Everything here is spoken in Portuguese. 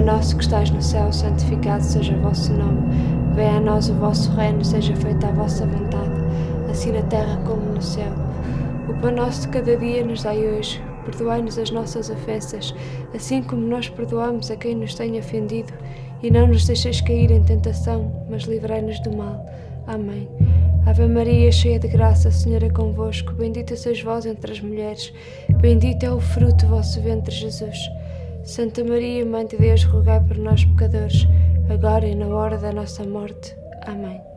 nosso que estais no céu, santificado seja o vosso nome. Venha a nós o vosso reino, seja feita a vossa vontade, assim na terra como no céu. O pão nosso de cada dia nos dai hoje. Perdoai-nos as nossas ofensas, assim como nós perdoamos a quem nos tem ofendido. E não nos deixeis cair em tentação, mas livrai-nos do mal. Amém. Ave Maria, cheia de graça, o Senhor é convosco. Bendita sois vós entre as mulheres. Bendito é o fruto do vosso ventre, Jesus. Santa Maria, Mãe de Deus, rogai por nós, pecadores, agora e na hora da nossa morte. Amém.